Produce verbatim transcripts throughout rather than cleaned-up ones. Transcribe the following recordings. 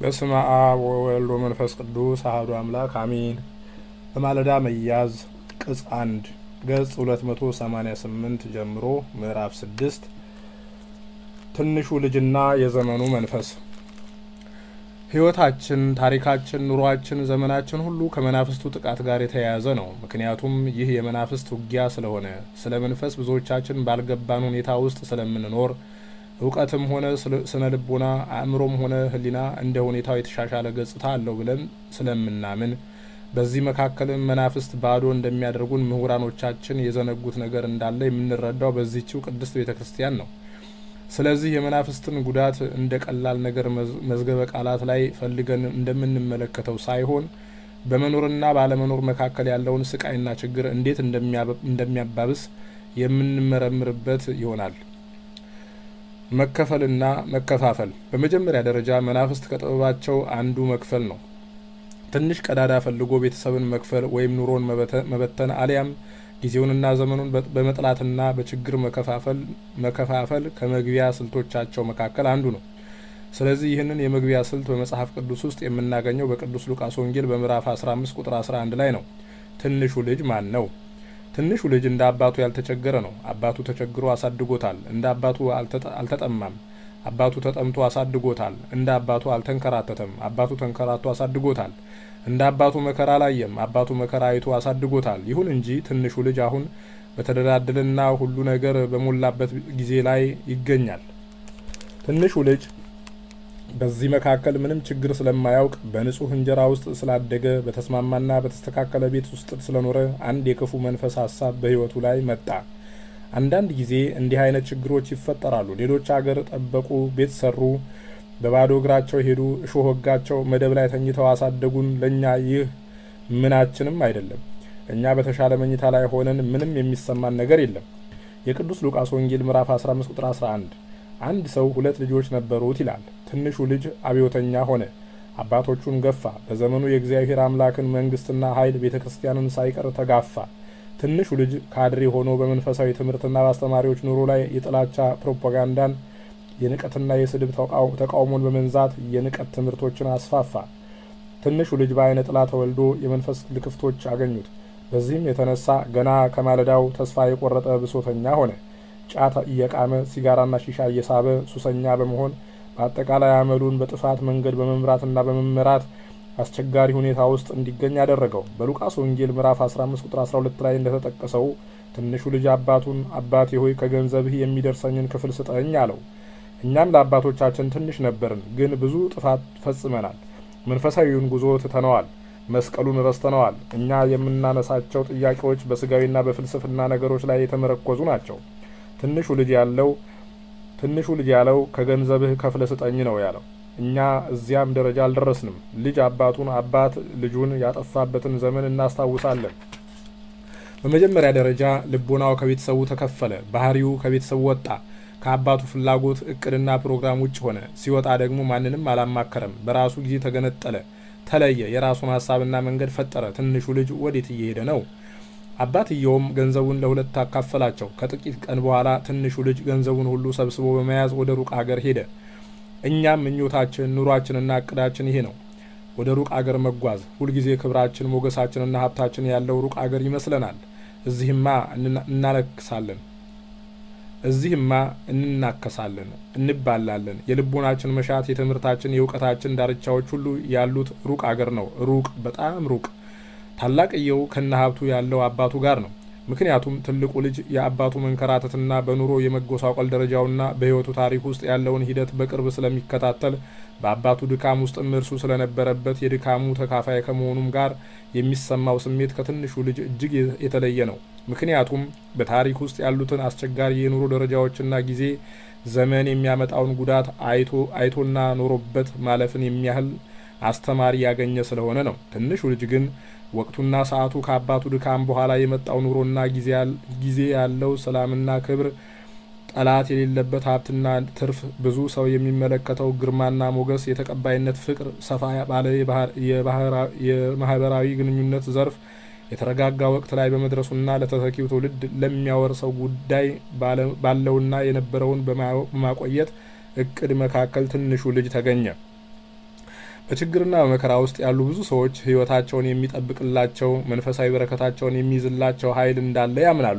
በስመ አብ ወወልድ ወመንፈስ ቅዱስ አሐዱ አምላክ አሜን። በማለዳ መያዝ ቅጽ አንድ ገጽ ሁለት መቶ ሰማኒያ ስምንት ጀምሮ ምዕራፍ ስድስት ትንሹ ልጅና የዘመኑ መንፈስ። ሕይወታችን፣ ታሪካችን፣ ኑሯችን፣ ዘመናችን ሁሉ ከመናፍስቱ ጥቃት ጋር የተያያዘ ነው። ምክንያቱም ይህ የመናፍስት ውጊያ ስለሆነ ስለ መንፈስ ብዙዎቻችን ባልገባን ሁኔታ ውስጥ ስለምንኖር እውቀትም ሆነ ስነ ልቦና አእምሮም ሆነ ህሊና እንደ ሁኔታው የተሻሻለ ገጽታ አለው ብለን ስለምናምን በዚህ መካከልም መናፍስት ባዶ እንደሚያደርጉን ምሁራኖቻችን የዘነጉት ነገር እንዳለ የምንረዳው በዚህችው ቅድስት ቤተክርስቲያን ነው። ስለዚህ የመናፍስትን ጉዳት እንደ ቀላል ነገር መዝገበ ቃላት ላይ ፈልገን እንደምንመለከተው ሳይሆን በመኖርና ባለመኖር መካከል ያለውን ስቃይና ችግር እንዴት እንደሚያባብስ የምንመረምርበት ይሆናል። መከፈልና መከፋፈል። በመጀመሪያ ደረጃ መናፍስት ከጥበባቸው አንዱ መክፈል ነው። ትንሽ ቀዳዳ ፈልጎ ቤተሰብን መክፈል ወይም ኑሮን መበተን አሊያም ጊዜውንና ዘመኑን በመጥላትና በችግር መከፋፈል መከፋፈል ከመግቢያ ስልቶቻቸው መካከል አንዱ ነው። ስለዚህ ይህንን የመግቢያ ስልት በመጽሐፍ ቅዱስ ውስጥ የምናገኘው በቅዱስ ሉቃስ ወንጌል በምዕራፍ አስራ አምስት ቁጥር አስራ አንድ ላይ ነው። ትንሹ ልጅ ማን ነው? ትንሹ ልጅ እንደ አባቱ ያልተቸገረ ነው። አባቱ ተቸግሮ አሳድጎታል። እንደ አባቱ አልተጠማም። አባቱ ተጠምቶ አሳድጎታል። እንደ አባቱ አልተንከራተተም። አባቱ ተንከራቶ አሳድጎታል። እንደ አባቱ መከራ አላየም። አባቱ መከራ አይቶ አሳድጎታል። ይሁን እንጂ ትንሹ ልጅ አሁን በተደላደለና ሁሉ ነገር በሞላበት ጊዜ ላይ ይገኛል። ትንሹ ልጅ በዚህ መካከል ምንም ችግር ስለማያውቅ በንጹህ እንጀራ ውስጥ ስላደገ በተስማማና በተስተካከለ ቤት ውስጥ ስለኖረ አንድ የክፉ መንፈስ ሀሳብ በህይወቱ ላይ መጣ። አንዳንድ ጊዜ እንዲህ አይነት ችግሮች ይፈጠራሉ። ሌሎች አገር ጠበቁ፣ ቤት ሰሩ፣ በባዶ እግራቸው ሄዱ፣ እሾህ ወጋቸው፣ መደብ ላይ ተኝተው አሳደጉን። ለኛ ይህ ምናችንም አይደለም። እኛ በተሻለ መኝታ ላይ ሆነን ምንም የሚሰማን ነገር የለም። የቅዱስ ሉቃስ ወንጌል ምዕራፍ አስራ አምስት ቁጥር አስራ አንድ አንድ ሰው ሁለት ልጆች ነበሩት ይላል። ትንሹ ልጅ አብዮተኛ ሆነ፣ አባቶቹን ገፋ። በዘመኑ የእግዚአብሔር አምላክን መንግስትና ኃይል ቤተክርስቲያንን ሳይቀር ተጋፋ። ትንሹ ልጅ ካድሬ ሆኖ በመንፈሳዊ ትምህርትና በአስተማሪዎች ኑሮ ላይ የጥላቻ ፕሮፓጋንዳን፣ የንቀትና የስድብ ተቃውሞን በመንዛት የንቀት ትምህርቶችን አስፋፋ። ትንሹ ልጅ በአይነ ጥላ ተወልዶ የመንፈስ ልክፍቶች አገኙት። በዚህም የተነሳ ገና ከማለዳው ተስፋ የቆረጠ ብሶተኛ ሆነ። ጫት እየቃመ ሲጋራና ሺሻ እየሳበ ሱሰኛ በመሆን በአጠቃላይ አመሉን በጥፋት መንገድ በመምራትና በመመራት አስቸጋሪ ሁኔታ ውስጥ እንዲገኝ ያደረገው። በሉቃስ ወንጌል ምዕራፍ አስራ አምስት ቁጥር አስራ ሁለት ላይ እንደተጠቀሰው ትንሹ ልጅ አባቱን አባቴ ሆይ ከገንዘብህ የሚደርሰኝን ክፍል ስጠኝ አለው። እኛም ለአባቶቻችን ትንሽ ነበርን፣ ግን ብዙ ጥፋት ፈጽመናል። መንፈሳዊውን ጉዞ ትተነዋል። መስቀሉን ረስተነዋል። እኛ የምናነሳቸው ጥያቄዎች በስጋዊና በፍልስፍና ነገሮች ላይ የተመረኮዙ ናቸው። ትንሹ ልጅ ያለው ትንሹ ልጅ ያለው ከገንዘብህ ከፍለ ስጠኝ ነው ያለው። እኛ እዚያም ደረጃ አልደረስንም። ልጅ አባቱን፣ አባት ልጁን ያጠፋበትን ዘመን እናስታውሳለን። በመጀመሪያ ደረጃ ልቦናው ከቤተሰቡ ተከፈለ። ባህሪው ከቤተሰቡ ወጣ። ከአባቱ ፍላጎት እቅድና ፕሮግራም ውጭ ሆነ። ሲወጣ ደግሞ ማንንም አላማከረም። በራሱ ጊዜ ተገነጠለ፣ ተለየ። የራሱን ሀሳብና መንገድ ፈጠረ። ትንሹ ልጅ ወዴት እየሄደ ነው? አባትየውም ገንዘቡን ለሁለት አካፈላቸው። ከጥቂት ቀን በኋላ ትንሹ ልጅ ገንዘቡን ሁሉ ሰብስቦ በመያዝ ወደ ሩቅ አገር ሄደ። እኛም ምኞታችን፣ ኑሯችንና እቅዳችን ይሄ ነው። ወደ ሩቅ አገር መጓዝ። ሁልጊዜ ክብራችን፣ ሞገሳችንና ሀብታችን ያለው ሩቅ አገር ይመስለናል። እዚህማ እናለክሳለን፣ እዚህማ እንናከሳለን፣ እንባላለን። የልቦናችን መሻት፣ የትምህርታችን፣ የእውቀታችን ዳርቻዎች ሁሉ ያሉት ሩቅ አገር ነው። ሩቅ፣ በጣም ሩቅ። ታላቅየው ከነ ሀብቱ ያለው አባቱ ጋር ነው። ምክንያቱም ትልቁ ልጅ የአባቱ መንከራተትና በኑሮ የመጎሳቆል ደረጃውና በህይወቱ ታሪክ ውስጥ ያለውን ሂደት በቅርብ ስለሚከታተል በአባቱ ድካም ውስጥም እርሱ ስለነበረበት የድካሙ ተካፋይ ከመሆኑም ጋር የሚሰማው ስሜት ከትንሹ ልጅ እጅግ የተለየ ነው። ምክንያቱም በታሪክ ውስጥ ያሉትን አስቸጋሪ የኑሮ ደረጃዎችና ጊዜ ዘመን የሚያመጣውን ጉዳት አይቶ አይቶና ኖሮበት ማለፍን የሚያህል አስተማሪ ያገኘ ስለሆነ ነው። ትንሹ ልጅ ግን ወቅቱና ሰዓቱ ከአባቱ ድካም በኋላ የመጣው ኑሮና ጊዜ ያለው ሰላምና ክብር፣ ጠላት የሌለበት ሀብትና ትርፍ፣ ብዙ ሰው የሚመለከተው ግርማና ሞገስ፣ የተቀባይነት ፍቅር፣ ሰፋ ባለ የማህበራዊ ግንኙነት ዘርፍ የተረጋጋ ወቅት ላይ በመድረሱና ለተተኪው ትውልድ ለሚያወርሰው ጉዳይ ባለውና የነበረውን በማቆየት እቅድ መካከል ትንሹ ልጅ ተገኘ። በችግርና በመከራ ውስጥ ያሉ ብዙ ሰዎች ህይወታቸውን የሚጠብቅላቸው መንፈሳዊ በረከታቸውን የሚይዝላቸው ኃይል እንዳለ ያምናሉ።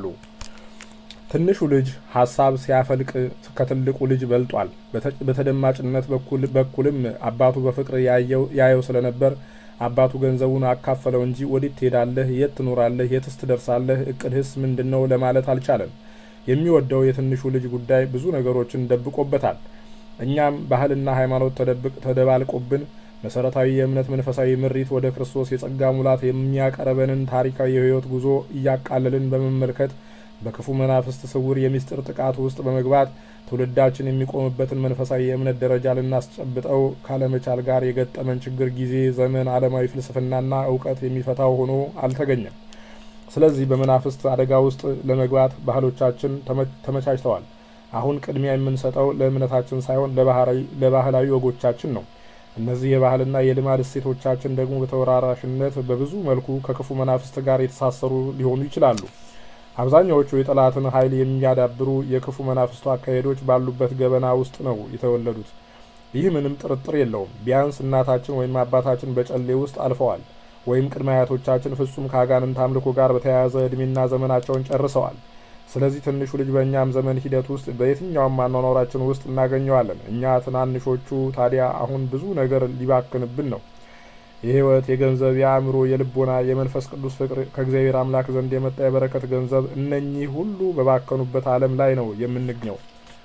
ትንሹ ልጅ ሐሳብ ሲያፈልቅ ከትልቁ ልጅ በልጧል። በተደማጭነት በኩል በኩልም አባቱ በፍቅር ያየው ያየው ስለነበር አባቱ ገንዘቡን አካፈለው እንጂ ወዴት ትሄዳለህ፣ የት ትኖራለህ፣ የትስ ትደርሳለህ፣ እቅድህስ ምንድነው ለማለት አልቻለም። የሚወደው የትንሹ ልጅ ጉዳይ ብዙ ነገሮችን ደብቆበታል። እኛም ባህልና ሃይማኖት ተደብቅ ተደባልቆብን መሰረታዊ የእምነት መንፈሳዊ ምሪት ወደ ክርስቶስ የጸጋ ሙላት የሚያቀርበንን ታሪካዊ የህይወት ጉዞ እያቃለልን በመመልከት በክፉ መናፍስት ስውር የሚስጥር ጥቃት ውስጥ በመግባት ትውልዳችን የሚቆምበትን መንፈሳዊ የእምነት ደረጃ ልናስጨብጠው ካለመቻል ጋር የገጠመን ችግር ጊዜ፣ ዘመን፣ ዓለማዊ ፍልስፍናና እውቀት የሚፈታው ሆኖ አልተገኘም። ስለዚህ በመናፍስት አደጋ ውስጥ ለመግባት ባህሎቻችን ተመቻችተዋል። አሁን ቅድሚያ የምንሰጠው ለእምነታችን ሳይሆን ለባህላዊ ወጎቻችን ነው። እነዚህ የባህልና የልማድ እሴቶቻችን ደግሞ በተወራራሽነት በብዙ መልኩ ከክፉ መናፍስት ጋር የተሳሰሩ ሊሆኑ ይችላሉ። አብዛኛዎቹ የጠላትን ኃይል የሚያዳብሩ የክፉ መናፍስቱ አካሄዶች ባሉበት ገበና ውስጥ ነው የተወለዱት። ይህ ምንም ጥርጥር የለውም። ቢያንስ እናታችን ወይም አባታችን በጨሌ ውስጥ አልፈዋል፣ ወይም ቅድመ አያቶቻችን ፍጹም ከአጋንንት አምልኮ ጋር በተያያዘ እድሜና ዘመናቸውን ጨርሰዋል። ስለዚህ ትንሹ ልጅ በእኛም ዘመን ሂደት ውስጥ በየትኛውም አኗኗራችን ውስጥ እናገኘዋለን። እኛ ትናንሾቹ ታዲያ አሁን ብዙ ነገር ሊባክንብን ነው። የህይወት፣ የገንዘብ፣ የአእምሮ፣ የልቦና፣ የመንፈስ ቅዱስ ፍቅር ከእግዚአብሔር አምላክ ዘንድ የመጣ የበረከት ገንዘብ፣ እነኚህ ሁሉ በባከኑበት ዓለም ላይ ነው የምንገኘው።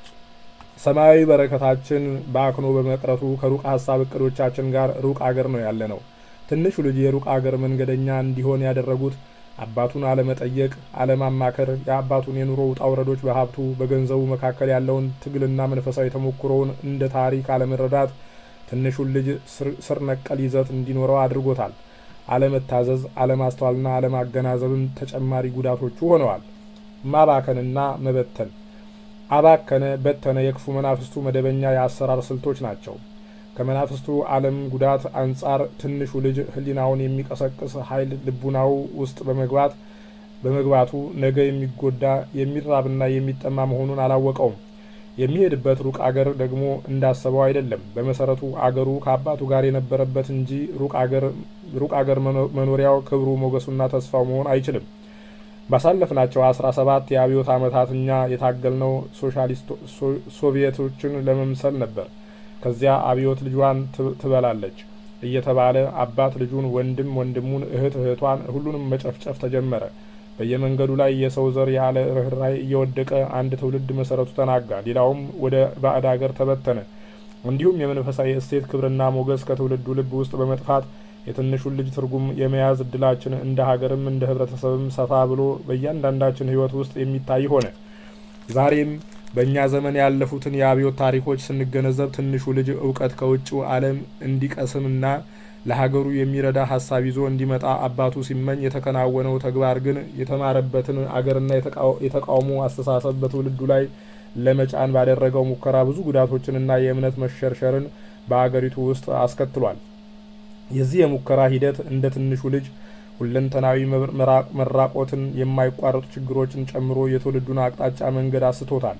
ሰማያዊ በረከታችን ባክኖ በመቅረቱ ከሩቅ ሀሳብ እቅዶቻችን ጋር ሩቅ አገር ነው ያለ ነው። ትንሹ ልጅ የሩቅ አገር መንገደኛ እንዲሆን ያደረጉት አባቱን አለመጠየቅ፣ አለማማከር፣ የአባቱን የኑሮ ውጣ ውረዶች፣ በሀብቱ በገንዘቡ መካከል ያለውን ትግልና መንፈሳዊ ተሞክሮውን እንደ ታሪክ አለመረዳት ትንሹን ልጅ ስር ነቀል ይዘት እንዲኖረው አድርጎታል። አለመታዘዝ፣ አለማስተዋልና አለማገናዘብም ተጨማሪ ጉዳቶቹ ሆነዋል። ማባከንና መበተን። አባከነ፣ በተነ የክፉ መናፍስቱ መደበኛ የአሰራር ስልቶች ናቸው። ከመናፍስቱ ዓለም ጉዳት አንጻር ትንሹ ልጅ ህሊናውን የሚቀሰቅስ ኃይል ልቡናው ውስጥ በመግባት በመግባቱ ነገ የሚጎዳ የሚራብና የሚጠማ መሆኑን አላወቀውም። የሚሄድበት ሩቅ አገር ደግሞ እንዳሰበው አይደለም። በመሰረቱ አገሩ ከአባቱ ጋር የነበረበት እንጂ ሩቅ አገር ሩቅ አገር መኖሪያው ክብሩ ሞገሱና ተስፋው መሆን አይችልም። ባሳለፍናቸው አስራ ሰባት የአብዮት ዓመታት እኛ የታገልነው ሶሻሊስት ሶቪየቶችን ለመምሰል ነበር። ከዚያ አብዮት ልጇን ትበላለች እየተባለ አባት ልጁን፣ ወንድም ወንድሙን፣ እህት እህቷን ሁሉንም መጨፍጨፍ ተጀመረ። በየመንገዱ ላይ የሰው ዘር ያለ ርህራሄ እየወደቀ አንድ ትውልድ መሰረቱ ተናጋ፣ ሌላውም ወደ ባዕድ አገር ተበተነ። እንዲሁም የመንፈሳዊ እሴት ክብርና ሞገስ ከትውልዱ ልብ ውስጥ በመጥፋት የትንሹን ልጅ ትርጉም የመያዝ እድላችን እንደ ሀገርም እንደ ህብረተሰብም ሰፋ ብሎ በእያንዳንዳችን ህይወት ውስጥ የሚታይ ሆነ። ዛሬም በእኛ ዘመን ያለፉትን የአብዮት ታሪኮች ስንገነዘብ ትንሹ ልጅ እውቀት ከውጭው ዓለም እንዲቀስምና ለሀገሩ የሚረዳ ሀሳብ ይዞ እንዲመጣ አባቱ ሲመኝ የተከናወነው ተግባር ግን የተማረበትን አገርና የተቃውሞ አስተሳሰብ በትውልዱ ላይ ለመጫን ባደረገው ሙከራ ብዙ ጉዳቶችንና የእምነት መሸርሸርን በአገሪቱ ውስጥ አስከትሏል። የዚህ የሙከራ ሂደት እንደ ትንሹ ልጅ ሁለንተናዊ መራቆትን፣ የማይቋረጡ ችግሮችን ጨምሮ የትውልዱን አቅጣጫ መንገድ አስቶታል።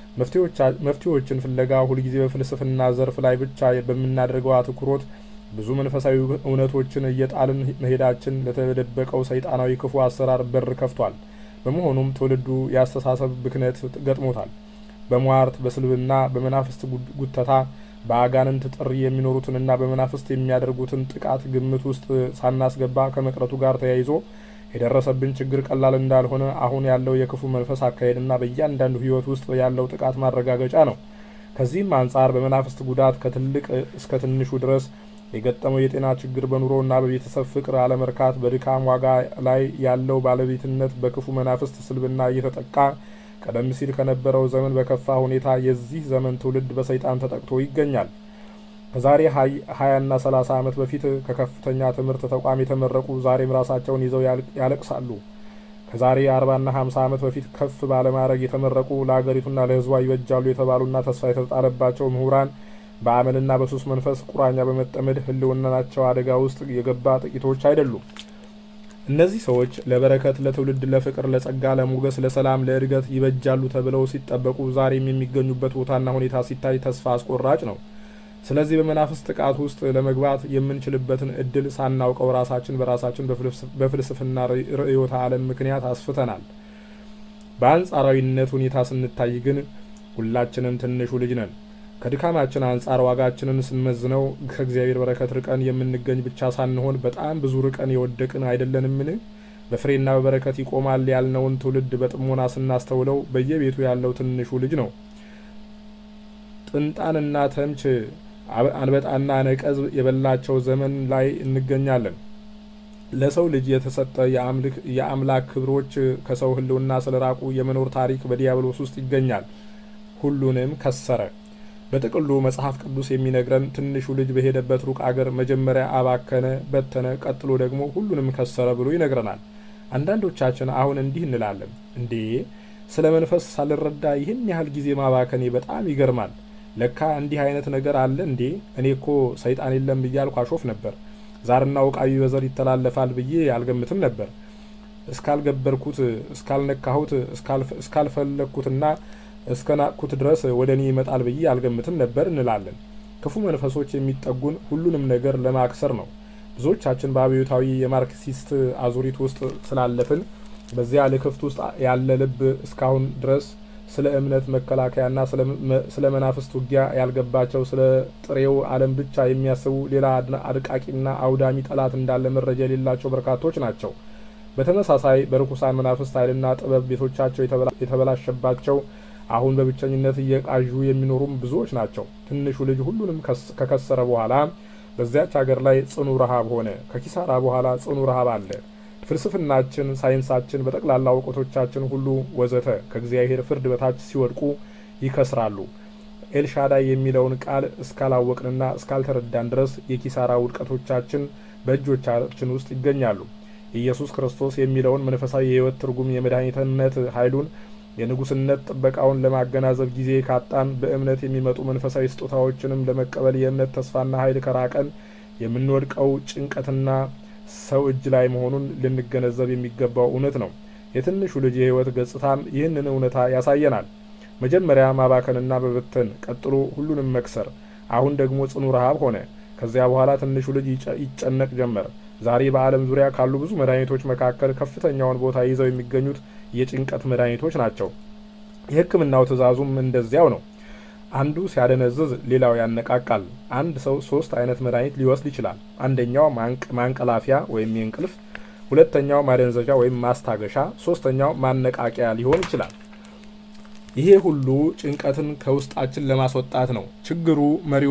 መፍትሄዎችን ፍለጋ ሁልጊዜ በፍልስፍና ዘርፍ ላይ ብቻ በምናደርገው አትኩሮት ብዙ መንፈሳዊ እውነቶችን እየጣልን መሄዳችን ለተደበቀው ሰይጣናዊ ክፉ አሰራር በር ከፍቷል። በመሆኑም ትውልዱ የአስተሳሰብ ብክነት ገጥሞታል። በሟርት፣ በስልብና በመናፍስት ጉተታ በአጋንንት ጥሪ የሚኖሩትንና በመናፍስት የሚያደርጉትን ጥቃት ግምት ውስጥ ሳናስገባ ከመቅረቱ ጋር ተያይዞ የደረሰብን ችግር ቀላል እንዳልሆነ አሁን ያለው የክፉ መንፈስ አካሄድና በእያንዳንዱ ህይወት ውስጥ ያለው ጥቃት ማረጋገጫ ነው። ከዚህም አንጻር በመናፍስት ጉዳት ከትልቅ እስከ ትንሹ ድረስ የገጠመው የጤና ችግር፣ በኑሮና በቤተሰብ ፍቅር አለመርካት፣ በድካም ዋጋ ላይ ያለው ባለቤትነት በክፉ መናፍስት ስልብና እየተጠቃ ቀደም ሲል ከነበረው ዘመን በከፋ ሁኔታ የዚህ ዘመን ትውልድ በሰይጣን ተጠቅቶ ይገኛል። ከዛሬ ሀያና ሰላሳ ዓመት በፊት ከከፍተኛ ትምህርት ተቋም የተመረቁ ዛሬም ራሳቸውን ይዘው ያለቅሳሉ። ከዛሬ አርባና ሀምሳ ዓመት በፊት ከፍ ባለማዕረግ የተመረቁ ለሀገሪቱና ለህዝቧ ይበጃሉ የተባሉና ተስፋ የተጣለባቸው ምሁራን በአመልና በሱስ መንፈስ ቁራኛ በመጠመድ ህልውናቸው አደጋ ውስጥ የገባ ጥቂቶች አይደሉም። እነዚህ ሰዎች ለበረከት፣ ለትውልድ፣ ለፍቅር፣ ለጸጋ፣ ለሞገስ፣ ለሰላም፣ ለእድገት ይበጃሉ ተብለው ሲጠበቁ ዛሬም የሚገኙበት ቦታና ሁኔታ ሲታይ ተስፋ አስቆራጭ ነው። ስለዚህ በመናፍስት ጥቃት ውስጥ ለመግባት የምንችልበትን እድል ሳናውቀው ራሳችን በራሳችን በፍልስፍና ርዕዮተ ዓለም ምክንያት አስፍተናል። በአንጻራዊነት ሁኔታ ስንታይ ግን ሁላችንም ትንሹ ልጅ ነን። ከድካማችን አንጻር ዋጋችንን ስንመዝነው ከእግዚአብሔር በረከት ርቀን የምንገኝ ብቻ ሳንሆን በጣም ብዙ ርቀን የወደቅን አይደለንምን? በፍሬና በበረከት ይቆማል ያልነውን ትውልድ በጥሞና ስናስተውለው በየቤቱ ያለው ትንሹ ልጅ ነው። ጥንጣንና ተምች አንበጣና ነቀዝ የበላቸው ዘመን ላይ እንገኛለን። ለሰው ልጅ የተሰጠ የአምላክ ክብሮች ከሰው ሕልውና ስለራቁ የመኖር ታሪክ በዲያብሎስ ውስጥ ይገኛል። ሁሉንም ከሰረ። በጥቅሉ መጽሐፍ ቅዱስ የሚነግረን ትንሹ ልጅ በሄደበት ሩቅ አገር መጀመሪያ አባከነ፣ በተነ፣ ቀጥሎ ደግሞ ሁሉንም ከሰረ ብሎ ይነግረናል። አንዳንዶቻችን አሁን እንዲህ እንላለን፣ እንዴ ስለ መንፈስ ሳልረዳ ይህን ያህል ጊዜ ማባከኔ በጣም ይገርማል። ለካ እንዲህ አይነት ነገር አለ እንዴ? እኔ እኮ ሰይጣን የለም እያልኩ አሾፍ ነበር። ዛርና ውቃቢ በዘር ይተላለፋል ብዬ አልገምትም ነበር። እስካልገበርኩት፣ እስካልነካሁት፣ እስካልፈለግኩትና እስከናቅኩት ድረስ ወደ እኔ ይመጣል ብዬ አልገምትም ነበር እንላለን። ክፉ መንፈሶች የሚጠጉን ሁሉንም ነገር ለማክሰር ነው። ብዙዎቻችን በአብዮታዊ የማርክሲስት አዙሪት ውስጥ ስላለፍን በዚያ ልክፍት ውስጥ ያለ ልብ እስካሁን ድረስ ስለ እምነት መከላከያና ስለ መናፍስት ውጊያ ያልገባቸው፣ ስለ ጥሬው ዓለም ብቻ የሚያስቡ ሌላ አድቃቂና አውዳሚ ጠላት እንዳለ መረጃ የሌላቸው በርካቶች ናቸው። በተመሳሳይ በርኩሳን መናፍስት ኃይልና ጥበብ ቤቶቻቸው የተበላሸባቸው አሁን በብቸኝነት እየቃዡ የሚኖሩም ብዙዎች ናቸው። ትንሹ ልጅ ሁሉንም ከከሰረ በኋላ በዚያች ሀገር ላይ ጽኑ ረሃብ ሆነ። ከኪሳራ በኋላ ጽኑ ረሃብ አለ። ፍልስፍናችን፣ ሳይንሳችን፣ በጠቅላላ እውቀቶቻችን ሁሉ ወዘተ ከእግዚአብሔር ፍርድ በታች ሲወድቁ ይከስራሉ። ኤልሻዳይ የሚለውን ቃል እስካላወቅንና እስካልተረዳን ድረስ የኪሳራ ውድቀቶቻችን በእጆቻችን ውስጥ ይገኛሉ። ኢየሱስ ክርስቶስ የሚለውን መንፈሳዊ የሕይወት ትርጉም፣ የመድኃኒትነት ኃይሉን፣ የንጉስነት ጥበቃውን ለማገናዘብ ጊዜ ካጣን፣ በእምነት የሚመጡ መንፈሳዊ ስጦታዎችንም ለመቀበል የእምነት ተስፋና ኃይል ከራቀን የምንወድቀው ጭንቀትና ሰው እጅ ላይ መሆኑን ልንገነዘብ የሚገባው እውነት ነው። የትንሹ ልጅ የሕይወት ገጽታም ይህንን እውነታ ያሳየናል። መጀመሪያ ማባከንና በበተን፣ ቀጥሎ ሁሉንም መክሰር፣ አሁን ደግሞ ጽኑ ረሃብ ሆነ። ከዚያ በኋላ ትንሹ ልጅ ይጨነቅ ጀመር። ዛሬ በዓለም ዙሪያ ካሉ ብዙ መድኃኒቶች መካከል ከፍተኛውን ቦታ ይዘው የሚገኙት የጭንቀት መድኃኒቶች ናቸው። የሕክምናው ትእዛዙም እንደዚያው ነው። አንዱ ሲያደነዝዝ ሌላው ያነቃቃል። አንድ ሰው ሶስት አይነት መድኃኒት ሊወስድ ይችላል። አንደኛው ማንቀላፊያ ወይም የእንቅልፍ፣ ሁለተኛው ማደንዘዣ ወይም ማስታገሻ፣ ሶስተኛው ማነቃቂያ ሊሆን ይችላል። ይሄ ሁሉ ጭንቀትን ከውስጣችን ለማስወጣት ነው። ችግሩ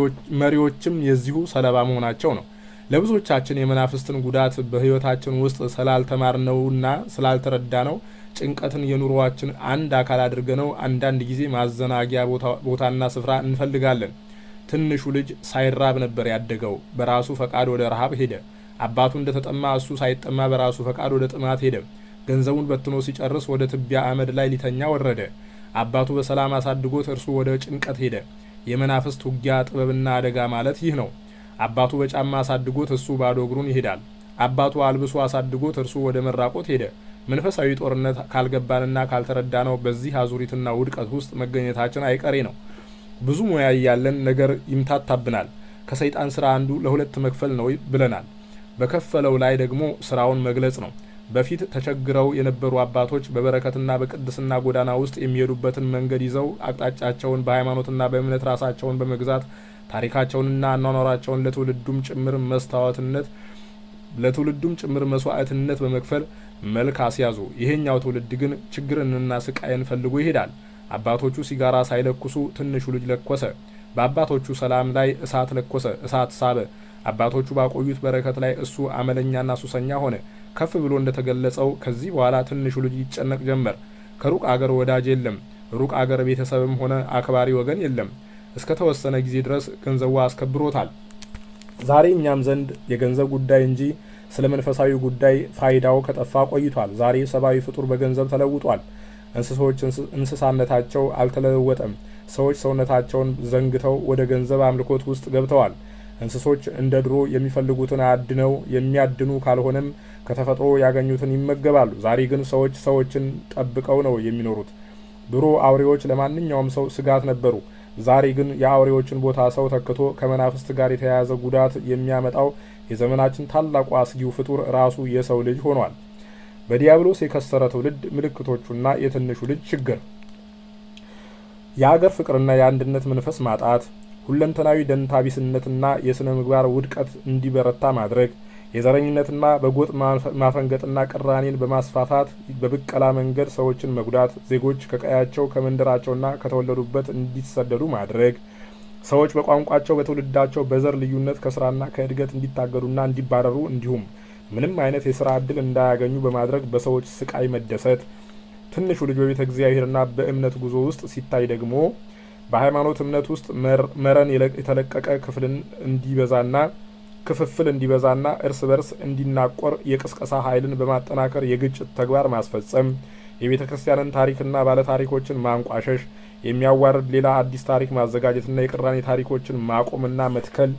መሪዎችም የዚሁ ሰለባ መሆናቸው ነው። ለብዙዎቻችን የመናፍስትን ጉዳት በሕይወታችን ውስጥ ስላልተማርነውና ስላልተረዳነው ጭንቀትን የኑሮዋችን አንድ አካል አድርገነው አንዳንድ ጊዜ ማዘናጊያ ቦታና ስፍራ እንፈልጋለን። ትንሹ ልጅ ሳይራብ ነበር ያደገው። በራሱ ፈቃድ ወደ ረሃብ ሄደ። አባቱ እንደተጠማ እሱ ሳይጠማ በራሱ ፈቃድ ወደ ጥማት ሄደ። ገንዘቡን በትኖ ሲጨርስ ወደ ትቢያ አመድ ላይ ሊተኛ ወረደ። አባቱ በሰላም አሳድጎት እርሱ ወደ ጭንቀት ሄደ። የመናፍስት ውጊያ ጥበብና አደጋ ማለት ይህ ነው። አባቱ በጫማ አሳድጎት እሱ ባዶ እግሩን ይሄዳል። አባቱ አልብሶ አሳድጎት እርሱ ወደ መራቆት ሄደ። መንፈሳዊ ጦርነት ካልገባንና ካልተረዳነው በዚህ አዙሪትና ውድቀት ውስጥ መገኘታችን አይቀሬ ነው። ብዙ ሙያ ያለን ነገር ይምታታብናል። ከሰይጣን ስራ አንዱ ለሁለት መክፈል ነው ብለናል። በከፈለው ላይ ደግሞ ስራውን መግለጽ ነው። በፊት ተቸግረው የነበሩ አባቶች በበረከትና በቅድስና ጎዳና ውስጥ የሚሄዱበትን መንገድ ይዘው አቅጣጫቸውን በሃይማኖትና በእምነት ራሳቸውን በመግዛት ታሪካቸውንና አኗኗራቸውን ለትውልዱም ጭምር መስታወትነት ለትውልዱም ጭምር መስዋዕትነት በመክፈል መልክ አስያዙ። ይሄኛው ትውልድ ግን ችግርንና ስቃይን ፈልጎ ይሄዳል። አባቶቹ ሲጋራ ሳይለኩሱ ትንሹ ልጅ ለኮሰ። በአባቶቹ ሰላም ላይ እሳት ለኮሰ፣ እሳት ሳበ። አባቶቹ ባቆዩት በረከት ላይ እሱ አመለኛና ሱሰኛ ሆነ። ከፍ ብሎ እንደተገለጸው ከዚህ በኋላ ትንሹ ልጅ ይጨነቅ ጀመር። ከሩቅ አገር ወዳጅ የለም፣ ሩቅ አገር ቤተሰብም ሆነ አክባሪ ወገን የለም። እስከ ተወሰነ ጊዜ ድረስ ገንዘቡ አስከብሮታል። ዛሬ እኛም ዘንድ የገንዘብ ጉዳይ እንጂ ስለ መንፈሳዊ ጉዳይ ፋይዳው ከጠፋ ቆይቷል። ዛሬ ሰብአዊ ፍጡር በገንዘብ ተለውጧል። እንስሶች እንስሳነታቸው አልተለወጠም። ሰዎች ሰውነታቸውን ዘንግተው ወደ ገንዘብ አምልኮት ውስጥ ገብተዋል። እንስሶች እንደ ድሮ የሚፈልጉትን አድነው የሚያድኑ ካልሆነም ከተፈጥሮ ያገኙትን ይመገባሉ። ዛሬ ግን ሰዎች ሰዎችን ጠብቀው ነው የሚኖሩት። ድሮ አውሬዎች ለማንኛውም ሰው ስጋት ነበሩ። ዛሬ ግን የአውሬዎችን ቦታ ሰው ተክቶ ከመናፍስት ጋር የተያያዘ ጉዳት የሚያመጣው የዘመናችን ታላቁ አስጊው ፍጡር ራሱ የሰው ልጅ ሆኗል። በዲያብሎስ የከሰረ ትውልድ ምልክቶቹና የትንሹ ልጅ ችግር የአገር ፍቅርና የአንድነት መንፈስ ማጣት፣ ሁለንተናዊ ደንታቢስነትና የስነ ምግባር ውድቀት እንዲበረታ ማድረግ፣ የዘረኝነትና በጎጥ ማፈንገጥና ቅራኔን በማስፋፋት በብቀላ መንገድ ሰዎችን መጉዳት፣ ዜጎች ከቀያቸው ከመንደራቸውና ከተወለዱበት እንዲሰደዱ ማድረግ፣ ሰዎች በቋንቋቸው በትውልዳቸው በዘር ልዩነት ከስራና ከእድገት እንዲታገዱና እንዲባረሩ እንዲሁም ምንም አይነት የስራ ዕድል እንዳያገኙ በማድረግ በሰዎች ስቃይ መደሰት፣ ትንሹ ልጅ በቤተ እግዚአብሔርና በእምነት ጉዞ ውስጥ ሲታይ ደግሞ በሃይማኖት እምነት ውስጥ መረን የተለቀቀ ክፍልን እንዲበዛና ክፍፍል እንዲበዛና እርስ በርስ እንዲናቆር የቅስቀሳ ኃይልን በማጠናከር የግጭት ተግባር ማስፈጸም፣ የቤተ ክርስቲያንን ታሪክና ባለታሪኮችን ማንቋሸሽ፣ የሚያዋርድ ሌላ አዲስ ታሪክ ማዘጋጀትና የቅራኔ ታሪኮችን ማቆምና መትከል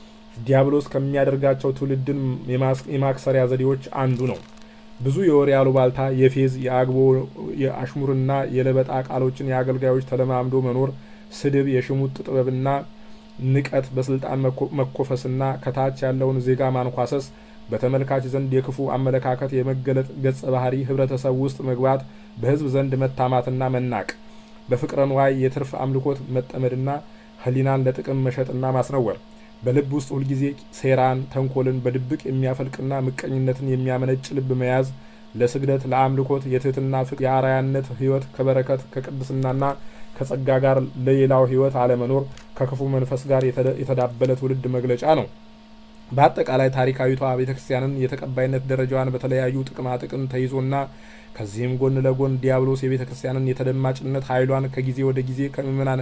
ዲያብሎስ ከሚያደርጋቸው ትውልድን የማክሰሪያ ዘዴዎች አንዱ ነው። ብዙ የወሬ አሉባልታ፣ የፌዝ፣ የአግቦ፣ የአሽሙርና የለበጣ ቃሎችን የአገልጋዮች ተለማምዶ መኖር፣ ስድብ፣ የሽሙጥ ጥበብና ንቀት፣ በስልጣን መኮፈስና ከታች ያለውን ዜጋ ማንኳሰስ፣ በተመልካች ዘንድ የክፉ አመለካከት የመገለጥ ገጸ ባህሪ ህብረተሰብ ውስጥ መግባት፣ በህዝብ ዘንድ መታማትና መናቅ፣ በፍቅረ ንዋይ የትርፍ አምልኮት መጠመድና ህሊናን ለጥቅም መሸጥና ማስነወር፣ በልብ ውስጥ ሁልጊዜ ሴራን፣ ተንኮልን በድብቅ የሚያፈልቅና ምቀኝነትን የሚያመነጭ ልብ መያዝ፣ ለስግደት፣ ለአምልኮት የትህትና ፍቅር፣ የአርአያነት ህይወት ከበረከት ከቅድስናና ከጸጋ ጋር ለሌላው ህይወት አለመኖር ከክፉ መንፈስ ጋር የተዳበለ ትውልድ መግለጫ ነው። በአጠቃላይ ታሪካዊቷ ቤተክርስቲያንን የተቀባይነት ደረጃዋን በተለያዩ ጥቅማ ጥቅም ተይዞና ከዚህም ጎን ለጎን ዲያብሎስ የቤተክርስቲያንን የተደማጭነት ኃይሏን ከጊዜ ወደ ጊዜ ከምዕመናን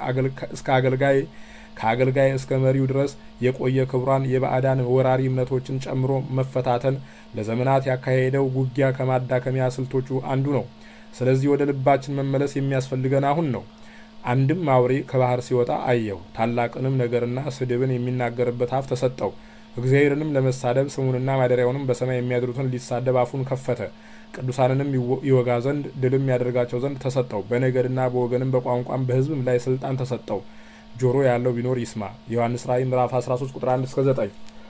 እስከ አገልጋይ ከአገልጋይ እስከ መሪው ድረስ የቆየ ክብሯን የባዕዳን ወራሪ እምነቶችን ጨምሮ መፈታተን ለዘመናት ያካሄደው ውጊያ ከማዳከሚያ ስልቶቹ አንዱ ነው። ስለዚህ ወደ ልባችን መመለስ የሚያስፈልገን አሁን ነው። አንድም አውሬ ከባህር ሲወጣ አየሁ፣ ታላቅንም ነገርና ስድብን የሚናገርበት አፍ ተሰጠው። እግዚአብሔርንም ለመሳደብ ስሙንና ማደሪያውንም በሰማይ የሚያድሩትን ሊሳደብ አፉን ከፈተ። ቅዱሳንንም ይወጋ ዘንድ ድልም ያደርጋቸው ዘንድ ተሰጠው። በነገድና በወገንም በቋንቋም በሕዝብም ላይ ስልጣን ተሰጠው። ጆሮ ያለው ቢኖር ይስማ። ዮሐንስ ራእይ ምዕራፍ አስራ ሶስት ቁጥር አንድ እስከ ዘጠኝ።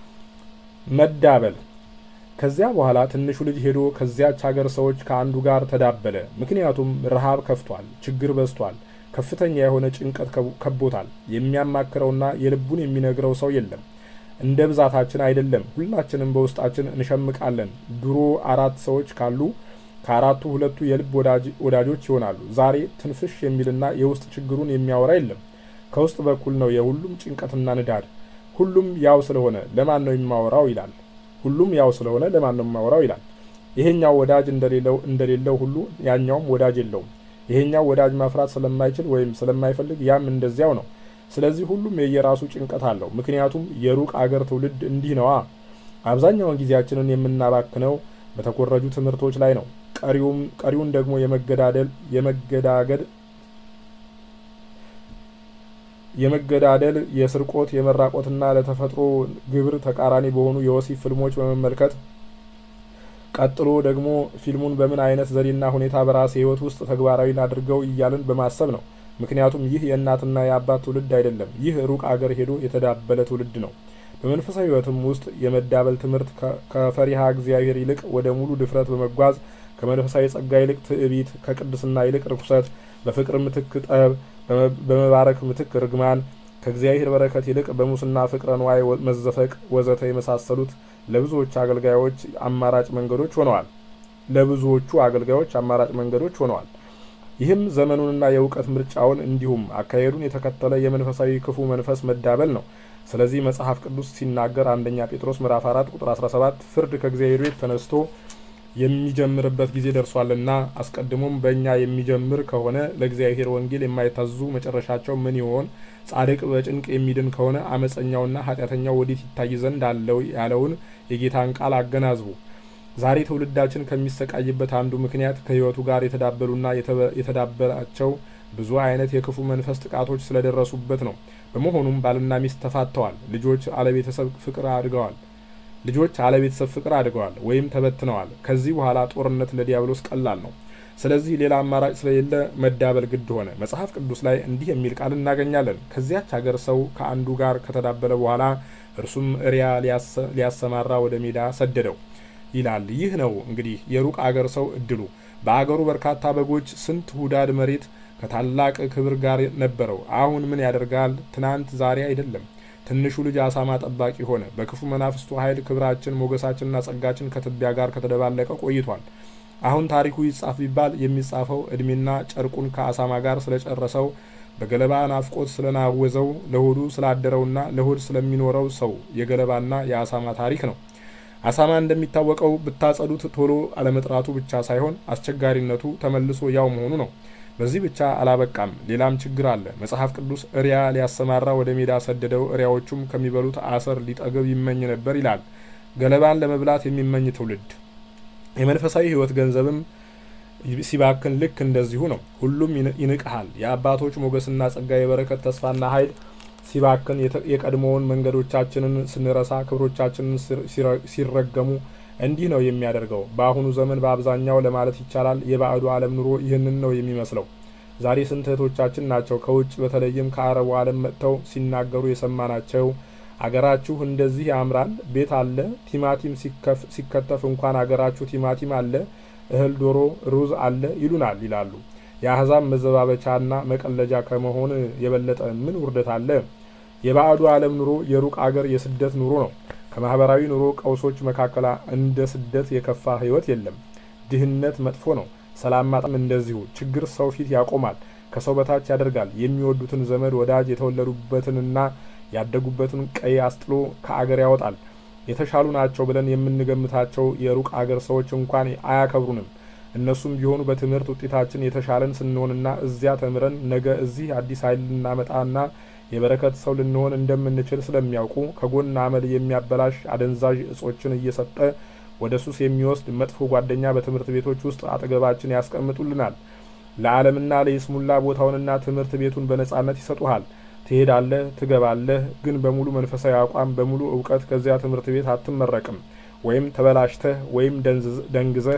መዳበል። ከዚያ በኋላ ትንሹ ልጅ ሄዶ ከዚያች ሀገር ሰዎች ከአንዱ ጋር ተዳበለ። ምክንያቱም ረሃብ ከፍቷል፣ ችግር በዝቷል፣ ከፍተኛ የሆነ ጭንቀት ከቦታል። የሚያማክረውና የልቡን የሚነግረው ሰው የለም። እንደ ብዛታችን አይደለም፣ ሁላችንም በውስጣችን እንሸምቃለን። ድሮ አራት ሰዎች ካሉ ከአራቱ ሁለቱ የልብ ወዳጆች ይሆናሉ። ዛሬ ትንፍሽ የሚልና የውስጥ ችግሩን የሚያወራ የለም። ከውስጥ በኩል ነው የሁሉም ጭንቀትና ንዳድ። ሁሉም ያው ስለሆነ ለማን ነው የማወራው ይላል። ሁሉም ያው ስለሆነ ለማን ነው የማወራው ይላል። ይሄኛው ወዳጅ እንደሌለው እንደሌለው ሁሉ ያኛውም ወዳጅ የለውም። ይሄኛው ወዳጅ ማፍራት ስለማይችል ወይም ስለማይፈልግ ያም እንደዚያው ነው። ስለዚህ ሁሉም የየራሱ ጭንቀት አለው። ምክንያቱም የሩቅ አገር ትውልድ እንዲህ ነዋ። አብዛኛውን ጊዜያችንን የምናባክነው በተኮረጁ ትምህርቶች ላይ ነው። ቀሪውም ቀሪውን ደግሞ የመገዳደል የመገዳገድ የመገዳደል የስርቆት የመራቆትና ለተፈጥሮ ግብር ተቃራኒ በሆኑ የወሲብ ፊልሞች በመመልከት ቀጥሎ ደግሞ ፊልሙን በምን አይነት ዘዴና ሁኔታ በራስ ህይወት ውስጥ ተግባራዊ አድርገው እያልን በማሰብ ነው። ምክንያቱም ይህ የእናትና የአባት ትውልድ አይደለም። ይህ ሩቅ አገር ሄዶ የተዳበለ ትውልድ ነው። በመንፈሳዊ ህይወትም ውስጥ የመዳበል ትምህርት ከፈሪሃ እግዚአብሔር ይልቅ ወደ ሙሉ ድፍረት በመጓዝ ከመንፈሳዊ ጸጋ ይልቅ ትዕቢት፣ ከቅድስና ይልቅ ርኩሰት፣ በፍቅር ምትክ ጠብ፣ በመባረክ ምትክ ርግማን፣ ከእግዚአብሔር በረከት ይልቅ በሙስና ፍቅረ ንዋይ መዘፈቅ ወዘተ የመሳሰሉት ለብዙዎች አገልጋዮች አማራጭ መንገዶች ሆነዋል ለብዙዎቹ አገልጋዮች አማራጭ መንገዶች ሆነዋል። ይህም ዘመኑንና የእውቀት ምርጫውን እንዲሁም አካሄዱን የተከተለ የመንፈሳዊ ክፉ መንፈስ መዳበል ነው። ስለዚህ መጽሐፍ ቅዱስ ሲናገር አንደኛ ጴጥሮስ ምዕራፍ አራት ቁጥር አስራ ሰባት ፍርድ ከእግዚአብሔር ቤት ተነስቶ የሚጀምርበት ጊዜ ደርሷልና አስቀድሞም በእኛ የሚጀምር ከሆነ ለእግዚአብሔር ወንጌል የማይታዙ መጨረሻቸው ምን ይሆን? ጻድቅ በጭንቅ የሚድን ከሆነ አመፀኛውና ኃጢአተኛው ወዴት ይታይ ዘንድ አለው ያለውን የጌታን ቃል አገናዝቡ። ዛሬ ትውልዳችን ከሚሰቃይበት አንዱ ምክንያት ከህይወቱ ጋር የተዳበሉና የተዳበላቸው ብዙ አይነት የክፉ መንፈስ ጥቃቶች ስለደረሱበት ነው። በመሆኑም ባልና ሚስት ተፋተዋል። ልጆች አለቤተሰብ ፍቅር አድገዋል ልጆች አለቤተሰብ ፍቅር አድገዋል ወይም ተበትነዋል። ከዚህ በኋላ ጦርነት ለዲያብሎስ ቀላል ነው። ስለዚህ ሌላ አማራጭ ስለሌለ መዳበል ግድ ሆነ። መጽሐፍ ቅዱስ ላይ እንዲህ የሚል ቃል እናገኛለን። ከዚያች ሀገር ሰው ከአንዱ ጋር ከተዳበለ በኋላ እርሱም እሪያ ሊያሰማራ ወደ ሜዳ ሰደደው ይላል። ይህ ነው እንግዲህ የሩቅ አገር ሰው እድሉ። በአገሩ በርካታ በጎች፣ ስንት ሁዳድ መሬት ከታላቅ ክብር ጋር ነበረው። አሁን ምን ያደርጋል? ትናንት ዛሬ አይደለም። ትንሹ ልጅ አሳማ ጠባቂ ሆነ። በክፉ መናፍስቱ ኃይል ክብራችን፣ ሞገሳችንና ጸጋችን ከትቢያ ጋር ከተደባለቀ ቆይቷል። አሁን ታሪኩ ይጻፍ ቢባል የሚጻፈው እድሜና ጨርቁን ከአሳማ ጋር ስለጨረሰው፣ በገለባ ናፍቆት ስለናወዘው፣ ለሆዱ ስላደረውና ለሆድ ስለሚኖረው ሰው የገለባና የአሳማ ታሪክ ነው። አሳማ እንደሚታወቀው ብታጸዱት ቶሎ አለመጥራቱ ብቻ ሳይሆን አስቸጋሪነቱ ተመልሶ ያው መሆኑ ነው። በዚህ ብቻ አላበቃም፣ ሌላም ችግር አለ። መጽሐፍ ቅዱስ እሪያ ሊያሰማራ ወደ ሜዳ ሰደደው፣ እሪያዎቹም ከሚበሉት አሰር ሊጠግብ ይመኝ ነበር ይላል። ገለባን ለመብላት የሚመኝ ትውልድ። የመንፈሳዊ ሕይወት ገንዘብም ሲባክን ልክ እንደዚሁ ነው። ሁሉም ይንቅሃል። የአባቶች ሞገስና ጸጋ፣ የበረከት ተስፋና ኃይል ሲባክን የቀድሞውን መንገዶቻችንን ስንረሳ፣ ክብሮቻችንን ሲረገሙ እንዲህ ነው የሚያደርገው። በአሁኑ ዘመን በአብዛኛው ለማለት ይቻላል የባዕዱ ዓለም ኑሮ ይህንን ነው የሚመስለው። ዛሬ ስንት እህቶቻችን ናቸው ከውጭ በተለይም ከአረቡ ዓለም መጥተው ሲናገሩ የሰማናቸው? አገራችሁ እንደዚህ ያምራል፣ ቤት አለ፣ ቲማቲም ሲከተፍ እንኳን አገራችሁ ቲማቲም አለ፣ እህል፣ ዶሮ፣ ሩዝ አለ ይሉናል ይላሉ። የአሕዛብ መዘባበቻና መቀለጃ ከመሆን የበለጠ ምን ውርደት አለ? የባዕዱ ዓለም ኑሮ የሩቅ አገር የስደት ኑሮ ነው። ከማህበራዊ ኑሮ ቀውሶች መካከል እንደ ስደት የከፋ ህይወት የለም። ድህነት መጥፎ ነው። ሰላም ማጣም እንደዚሁ። ችግር ሰው ፊት ያቆማል፣ ከሰው በታች ያደርጋል። የሚወዱትን ዘመድ ወዳጅ የተወለዱበትንና ያደጉበትን ቀይ አስጥሎ ከአገር ያወጣል። የተሻሉ ናቸው ብለን የምንገምታቸው የሩቅ አገር ሰዎች እንኳን አያከብሩንም። እነሱም ቢሆኑ በትምህርት ውጤታችን የተሻለን ስንሆንና እዚያ ተምረን ነገ እዚህ አዲስ ኃይል ልናመጣና የበረከት ሰው ልንሆን እንደምንችል ስለሚያውቁ ከጎን አመል የሚያበላሽ አደንዛዥ እጾችን እየሰጠ ወደ ሱስ የሚወስድ መጥፎ ጓደኛ በትምህርት ቤቶች ውስጥ አጠገባችን ያስቀምጡልናል። ለዓለምና ለይስሙላ ቦታውንና ትምህርት ቤቱን በነጻነት ይሰጡሃል። ትሄዳለህ፣ ትገባለህ፣ ግን በሙሉ መንፈሳዊ አቋም በሙሉ እውቀት ከዚያ ትምህርት ቤት አትመረቅም። ወይም ተበላሽተህ ወይም ደንግዘህ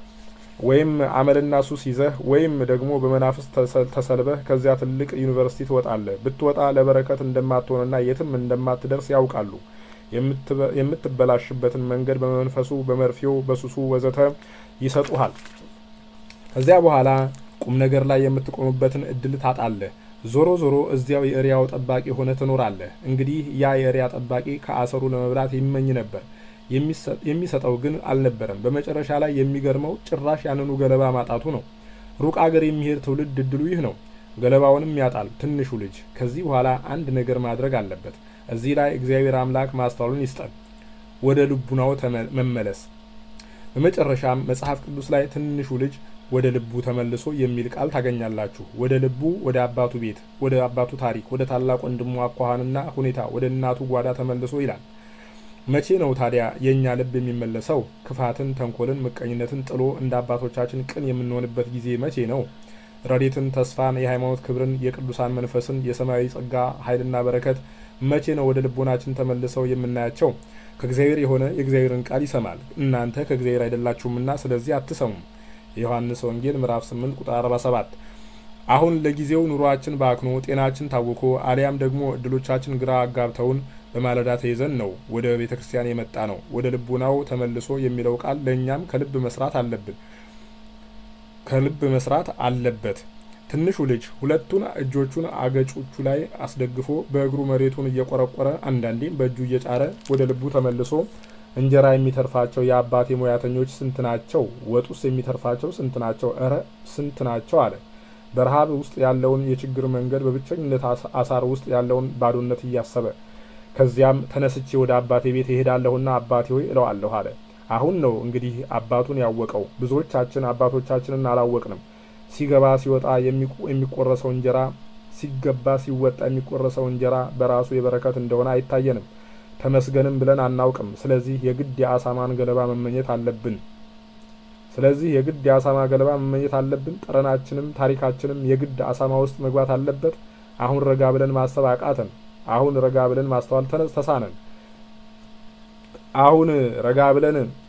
ወይም አመልና ሱስ ይዘህ ወይም ደግሞ በመናፍስ ተሰልበህ ከዚያ ትልቅ ዩኒቨርሲቲ ትወጣለህ። ብትወጣ ለበረከት እንደማትሆንና የትም እንደማትደርስ ያውቃሉ። የምትበላሽበትን መንገድ በመንፈሱ፣ በመርፌው፣ በሱሱ ወዘተ ይሰጡሃል። ከዚያ በኋላ ቁም ነገር ላይ የምትቆምበትን እድል ታጣለህ። ዞሮ ዞሮ እዚያው የእሪያው ጠባቂ ሆነ ትኖራለህ። እንግዲህ ያ የእሪያ ጠባቂ ከአሰሩ ለመብላት ይመኝ ነበር፣ የሚሰጠው ግን አልነበረም። በመጨረሻ ላይ የሚገርመው ጭራሽ ያንኑ ገለባ ማጣቱ ነው። ሩቅ አገር የሚሄድ ትውልድ እድሉ ይህ ነው። ገለባውንም ያጣል ትንሹ ልጅ። ከዚህ በኋላ አንድ ነገር ማድረግ አለበት። እዚህ ላይ እግዚአብሔር አምላክ ማስተዋሉን ይስጠን፣ ወደ ልቡናው መመለስ። በመጨረሻም መጽሐፍ ቅዱስ ላይ ትንሹ ልጅ ወደ ልቡ ተመልሶ የሚል ቃል ታገኛላችሁ። ወደ ልቡ፣ ወደ አባቱ ቤት፣ ወደ አባቱ ታሪክ፣ ወደ ታላቅ ወንድሙ አኳኋንና ሁኔታ፣ ወደ እናቱ ጓዳ ተመልሶ ይላል። መቼ ነው ታዲያ የእኛ ልብ የሚመለሰው? ክፋትን፣ ተንኮልን፣ ምቀኝነትን ጥሎ እንደ አባቶቻችን ቅን የምንሆንበት ጊዜ መቼ ነው? ረድኤትን፣ ተስፋን፣ የሃይማኖት ክብርን፣ የቅዱሳን መንፈስን፣ የሰማያዊ ጸጋ ኃይልና በረከት መቼ ነው ወደ ልቦናችን ተመልሰው የምናያቸው? ከእግዚአብሔር የሆነ የእግዚአብሔርን ቃል ይሰማል። እናንተ ከእግዚአብሔር አይደላችሁምና ስለዚህ አትሰሙም። የዮሐንስ ወንጌል ምዕራፍ ስምንት ቁጥር አርባ ሰባት። አሁን ለጊዜው ኑሯችን ባክኖ ጤናችን ታውኮ አሊያም ደግሞ እድሎቻችን ግራ አጋብተውን በማለዳ ተይዘን ነው ወደ ቤተ ክርስቲያን የመጣ ነው። ወደ ልቡናው ተመልሶ የሚለው ቃል ለእኛም ከልብ መስራት አለብን ከልብ መስራት አለበት። ትንሹ ልጅ ሁለቱን እጆቹን አገጮቹ ላይ አስደግፎ በእግሩ መሬቱን እየቆረቆረ አንዳንዴም በእጁ እየጫረ ወደ ልቡ ተመልሶ እንጀራ የሚተርፋቸው የአባቴ ሙያተኞች ስንት ናቸው? ወጡስ የሚተርፋቸው ስንት ናቸው? እረ ስንት ናቸው አለ። በረሃብ ውስጥ ያለውን የችግር መንገድ፣ በብቸኝነት አሳር ውስጥ ያለውን ባዶነት እያሰበ ከዚያም ተነስቼ ወደ አባቴ ቤት እሄዳለሁና አባቴ ሆይ እለዋለሁ አለ። አሁን ነው እንግዲህ አባቱን ያወቀው። ብዙዎቻችን አባቶቻችንን አላወቅንም። ሲገባ ሲወጣ የሚቆረሰው እንጀራ ሲገባ ሲወጣ የሚቆረሰው እንጀራ በራሱ የበረከት እንደሆነ አይታየንም። ተመስገንም ብለን አናውቅም። ስለዚህ የግድ የአሳማን ገለባ መመኘት አለብን። ስለዚህ የግድ የአሳማ ገለባ መመኘት አለብን። ጠረናችንም ታሪካችንም የግድ አሳማ ውስጥ መግባት አለበት። አሁን ረጋ ብለን ማሰብ አቃተን። አሁን ረጋ ብለን ማስተዋል ተሳነን። አሁን ረጋ ብለን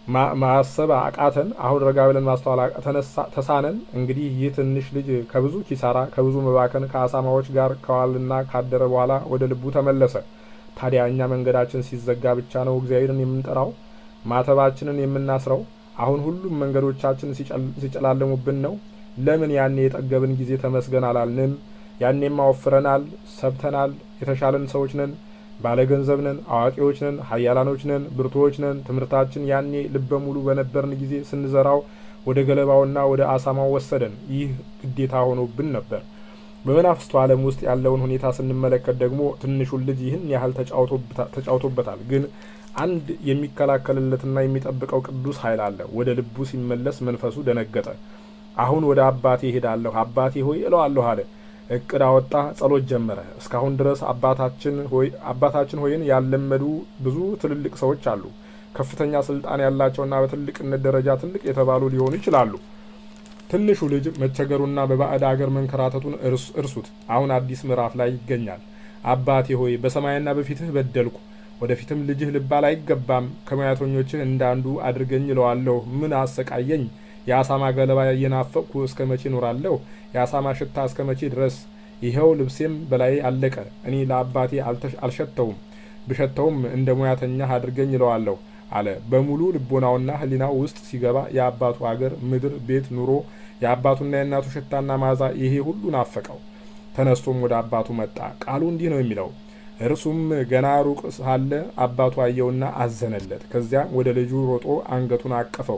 ማሰብ አቃተን። አሁን ረጋ ብለን ማስተዋል ተሳነን። እንግዲህ ይህ ትንሽ ልጅ ከብዙ ኪሳራ ከብዙ መባከን ከአሳማዎች ጋር ከዋልና ካደረ በኋላ ወደ ልቡ ተመለሰ። ታዲያ እኛ መንገዳችን ሲዘጋ ብቻ ነው እግዚአብሔርን የምንጠራው ማተባችንን የምናስረው? አሁን ሁሉም መንገዶቻችን ሲጨላለሙብን ነው? ለምን ያኔ የጠገብን ጊዜ ተመስገን አላልንም? ያኔማ ወፍረናል፣ ሰብተናል፣ የተሻለን ሰዎች ነን፣ ባለገንዘብ ነን፣ አዋቂዎች ነን፣ ኃያላኖች ነን፣ ብርቱዎች ነን። ትምህርታችን ያኔ ልበ ሙሉ በነበርን ጊዜ ስንዘራው ወደ ገለባውና ወደ አሳማው ወሰደን። ይህ ግዴታ ሆኖብን ነበር። በመናፍስቱ ዓለም ውስጥ ያለውን ሁኔታ ስንመለከት ደግሞ ትንሹን ልጅ ይህን ያህል ተጫውቶበታል። ግን አንድ የሚከላከልለትና የሚጠብቀው ቅዱስ ኃይል አለ። ወደ ልቡ ሲመለስ መንፈሱ ደነገጠ። አሁን ወደ አባቴ እሄዳለሁ፣ አባቴ ሆይ እለዋለሁ አለ። እቅድ አወጣ፣ ጸሎት ጀመረ። እስካሁን ድረስ አባታችን ሆይ አባታችን ሆይን ያለመዱ ብዙ ትልልቅ ሰዎች አሉ። ከፍተኛ ስልጣን ያላቸውና በትልቅነት ደረጃ ትልቅ የተባሉ ሊሆኑ ይችላሉ። ትንሹ ልጅ መቸገሩና በባዕድ አገር መንከራተቱን እርሱት። አሁን አዲስ ምዕራፍ ላይ ይገኛል። አባቴ ሆይ በሰማይና በፊትህ በደልኩ፣ ወደፊትም ልጅህ ልባል አይገባም። ከሙያተኞችህ እንዳንዱ አድርገኝ እለዋለሁ። ምን አሰቃየኝ? የአሳማ ገለባ እየናፈቅኩ እስከ መቼ ኖራለሁ? የአሳማ ሽታ እስከ መቼ ድረስ? ይኸው ልብሴም በላይ አለቀ። እኔ ለአባቴ አልሸተውም፣ ብሸተውም እንደ ሙያተኛ አድርገኝ እለዋለሁ አለ። በሙሉ ልቦናውና ሕሊናው ውስጥ ሲገባ የአባቱ አገር፣ ምድር፣ ቤት፣ ኑሮ፣ የአባቱና የእናቱ ሽታና ማዛ ይሄ ሁሉ ናፈቀው። ተነስቶም ወደ አባቱ መጣ። ቃሉ እንዲህ ነው የሚለው። እርሱም ገና ሩቅ ሳለ አባቱ አየውና አዘነለት። ከዚያ ወደ ልጁ ሮጦ አንገቱን አቀፈው።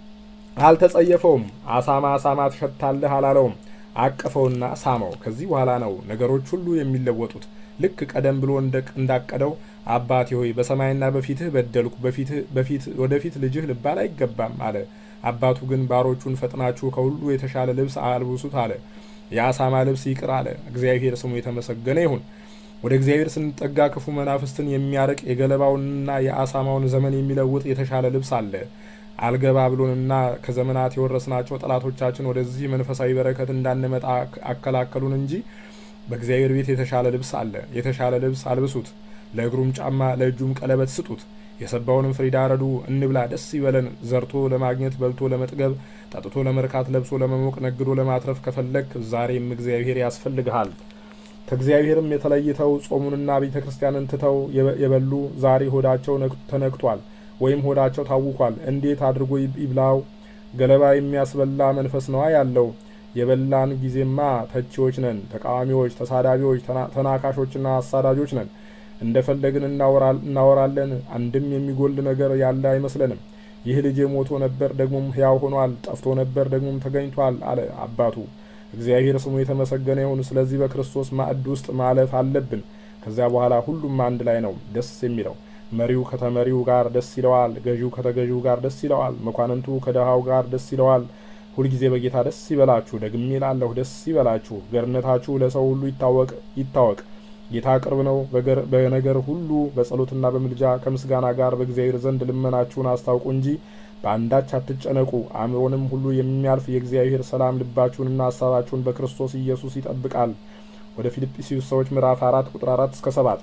አልተጸየፈውም። አሳማ አሳማ ትሸታለህ አላለውም። አቀፈውና ሳመው። ከዚህ በኋላ ነው ነገሮች ሁሉ የሚለወጡት። ልክ ቀደም ብሎ እንዳቀደው አባቴ ሆይ በሰማይና በፊትህ በደልኩ፣ በፊት ወደፊት ልጅህ ልባል አይገባም አለ። አባቱ ግን ባሮቹን ፈጥናችሁ ከሁሉ የተሻለ ልብስ አልብሱት አለ። የአሳማ ልብስ ይቅር አለ። እግዚአብሔር ስሙ የተመሰገነ ይሁን። ወደ እግዚአብሔር ስንጠጋ ክፉ መናፍስትን የሚያርቅ የገለባውንና የአሳማውን ዘመን የሚለውጥ የተሻለ ልብስ አለ። አልገባ ብሎንና ከዘመናት የወረስናቸው ጠላቶቻችን ወደዚህ መንፈሳዊ በረከት እንዳንመጣ አከላከሉን እንጂ በእግዚአብሔር ቤት የተሻለ ልብስ አለ። የተሻለ ልብስ አልብሱት፣ ለእግሩም ጫማ ለእጁም ቀለበት ስጡት። የሰባውንም ፍሪዳ ረዱ፣ እንብላ ደስ ይበለን። ዘርቶ ለማግኘት በልቶ ለመጥገብ፣ ጠጥቶ ለመርካት፣ ለብሶ ለመሞቅ፣ ነግዶ ለማትረፍ ከፈለክ ዛሬም እግዚአብሔር ያስፈልግሃል። ከእግዚአብሔርም የተለይተው ጾሙንና ቤተ ክርስቲያንን ትተው የበሉ ዛሬ ሆዳቸው ተነክቷል ወይም ሆዳቸው ታውኳል። እንዴት አድርጎ ይብላው? ገለባ የሚያስበላ መንፈስ ነዋ ያለው። የበላን ጊዜማ ተቺዎች ነን፣ ተቃዋሚዎች፣ ተሳዳቢዎች፣ ተናካሾችና አሳዳጆች ነን። እንደፈለግን እናወራለን። አንድም የሚጎል ነገር ያለ አይመስለንም። ይህ ልጅ ሞቶ ነበር ደግሞም ሕያው ሆኗል፣ ጠፍቶ ነበር ደግሞም ተገኝቷል አለ አባቱ። እግዚአብሔር ስሙ የተመሰገነ ይሁን። ስለዚህ በክርስቶስ ማዕድ ውስጥ ማለፍ አለብን። ከዚያ በኋላ ሁሉም አንድ ላይ ነው ደስ የሚለው። መሪው ከተመሪው ጋር ደስ ይለዋል፣ ገዢው ከተገዢው ጋር ደስ ይለዋል፣ መኳንንቱ ከደሃው ጋር ደስ ይለዋል። ሁልጊዜ በጌታ ደስ ይበላችሁ። ደግሜ እላለሁ ደስ ይበላችሁ። ገርነታችሁ ለሰው ሁሉ ይታወቅ ይታወቅ። ጌታ ቅርብ ነው። በነገር ሁሉ በጸሎትና በምልጃ ከምስጋና ጋር በእግዚአብሔር ዘንድ ልመናችሁን አስታውቁ እንጂ በአንዳች አትጨነቁ። አእምሮንም ሁሉ የሚያልፍ የእግዚአብሔር ሰላም ልባችሁንና ሀሳባችሁን በክርስቶስ ኢየሱስ ይጠብቃል። ወደ ፊልጵስዩስ ሰዎች ምዕራፍ አራት ቁጥር አራት እስከ ሰባት።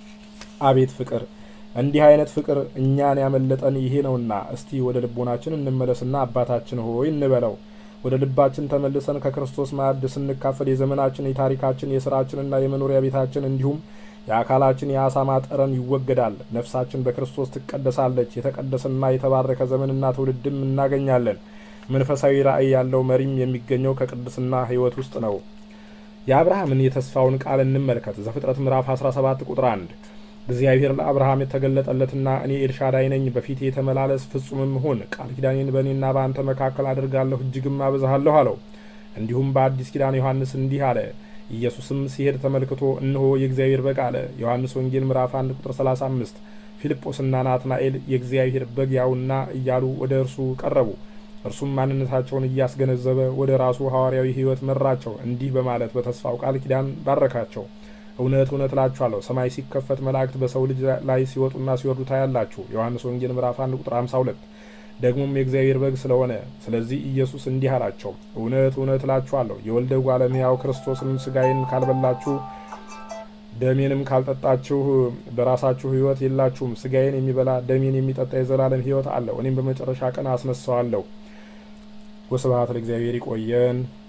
አቤት ፍቅር! እንዲህ አይነት ፍቅር እኛን ያመለጠን ይሄ ነውና እስቲ ወደ ልቦናችን እንመለስና አባታችን ሆይ እንበለው። ወደ ልባችን ተመልሰን ከክርስቶስ ማዕድ ስንካፈል የዘመናችን፣ የታሪካችን፣ የስራችንና የመኖሪያ ቤታችን እንዲሁም የአካላችን የአሳማ ጠረን ይወገዳል። ነፍሳችን በክርስቶስ ትቀደሳለች። የተቀደሰና የተባረከ ዘመንና ትውልድም እናገኛለን። መንፈሳዊ ራእይ ያለው መሪም የሚገኘው ከቅድስና ሕይወት ውስጥ ነው። የአብርሃምን የተስፋውን ቃል እንመልከት። ዘፍጥረት ምዕራፍ አስራ ሰባት ቁጥር አንድ እግዚአብሔር ለአብርሃም የተገለጠለትና እኔ ኤልሻዳይ ነኝ፣ በፊቴ የተመላለስ ፍጹምም ሁን፣ ቃል ኪዳኔን በእኔና በአንተ መካከል አድርጋለሁ፣ እጅግም አበዛሃለሁ አለው። እንዲሁም በአዲስ ኪዳን ዮሐንስ እንዲህ አለ። ኢየሱስም ሲሄድ ተመልክቶ እነሆ የእግዚአብሔር በግ አለ። ዮሐንስ ወንጌል ምዕራፍ አንድ ቁጥር ሰላሳ አምስት ፊልጶስና ናትናኤል የእግዚአብሔር በግ ያውና እያሉ ወደ እርሱ ቀረቡ። እርሱም ማንነታቸውን እያስገነዘበ ወደ ራሱ ሐዋርያዊ ሕይወት መራቸው። እንዲህ በማለት በተስፋው ቃል ኪዳን ባረካቸው። እውነት እውነት እላችኋለሁ ሰማይ ሲከፈት መላእክት በሰው ልጅ ላይ ሲወጡና ሲወርዱ ታያላችሁ። ዮሐንስ ወንጌል ምዕራፍ አንድ ቁጥር ሃምሳ ሁለት ደግሞም የእግዚአብሔር በግ ስለሆነ ስለዚህ ኢየሱስ እንዲህ አላቸው፣ እውነት እውነት እላችኋለሁ የወልደ እጓለ እመሕያው ክርስቶስን ሥጋዬን ካልበላችሁ ደሜንም ካልጠጣችሁ በራሳችሁ ሕይወት የላችሁም። ስጋዬን የሚበላ ደሜን የሚጠጣ የዘላለም ሕይወት አለው፣ እኔም በመጨረሻ ቀን አስነሳዋለሁ። ወስብሐት ለእግዚአብሔር። ይቆየን።